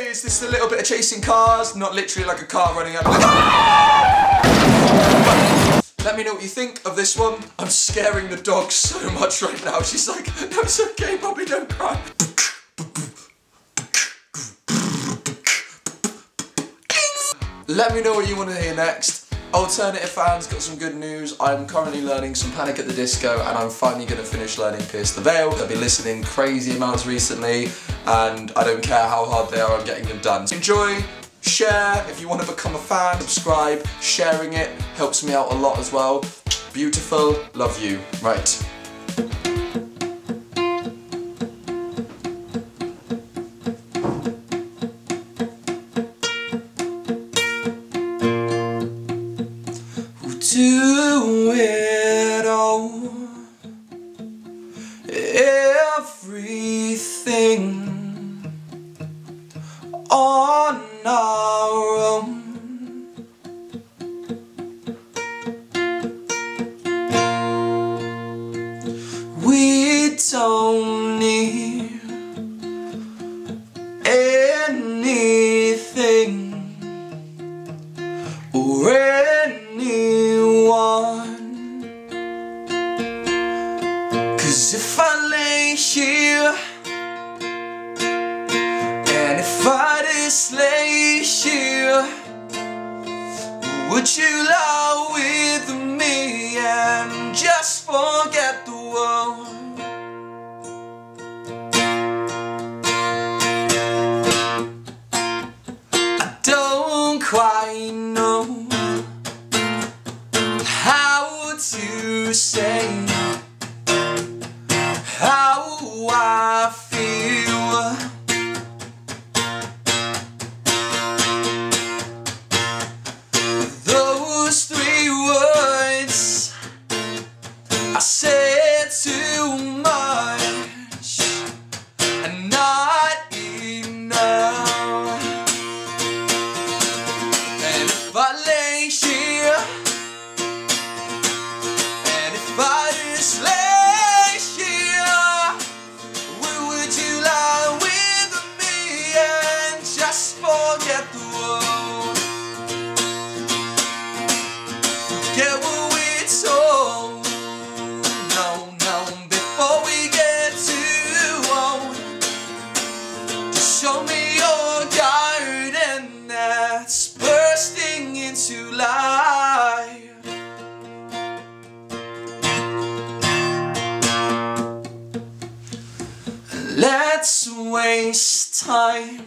is this a little bit of chasing cars? Not literally like a car running up. Let me know what you think of this one. I'm scaring the dog so much right now. She's like, no, it's okay, Bobby, don't cry. Let me know what you want to hear next. Alternative fans, got some good news. I'm currently learning some Panic at the Disco and I'm finally going to finish learning Pierce the Veil. I've been listening crazy amounts recently and I don't care how hard they are, I'm getting them done. Enjoy, share, if you want to become a fan, subscribe. Sharing it helps me out a lot as well. Beautiful, love you. Right. Do it all, everything on our own. We don't need anything or anyone, 'cause if I lay here and if I just lay here, would you lie with me and just forget the world? I don't quite know how to say how I feel. Those 3 words I said too much and not enough. And if I lay here and if I just lay here, would you lie with me and just forget the world? Forget what we told. No, no, before we get too old. Just show me your garden that's bursting into life. Let's waste time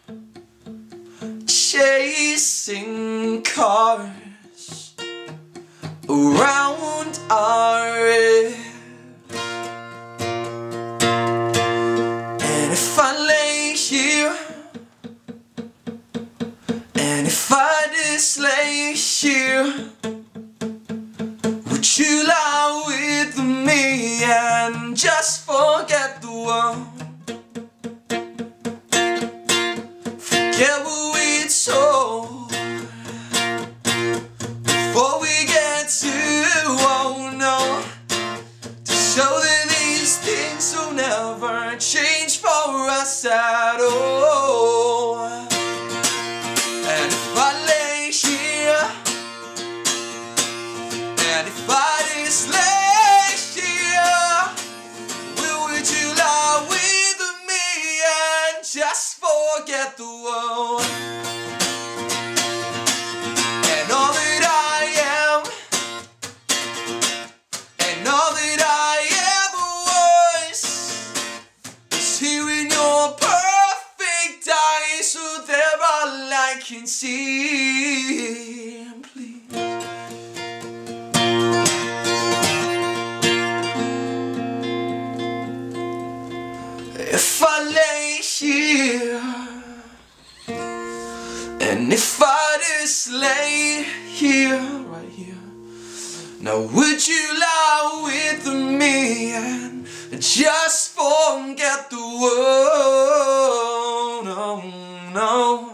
chasing cars around our head. And if I lay here and if I just lay here, would you lie with me and just forget the world? Forget what we told before we get too old, no, to show that these things will never change for us at all. And if I lay here and if I just lay here, would you lie with me and just forget the world? And all that I am and all that I ever was is here in your perfect eyes, so they're all I can see. Please. If I lay here and if I just lay here, right here, now would you lie with me and just forget the world? No, no.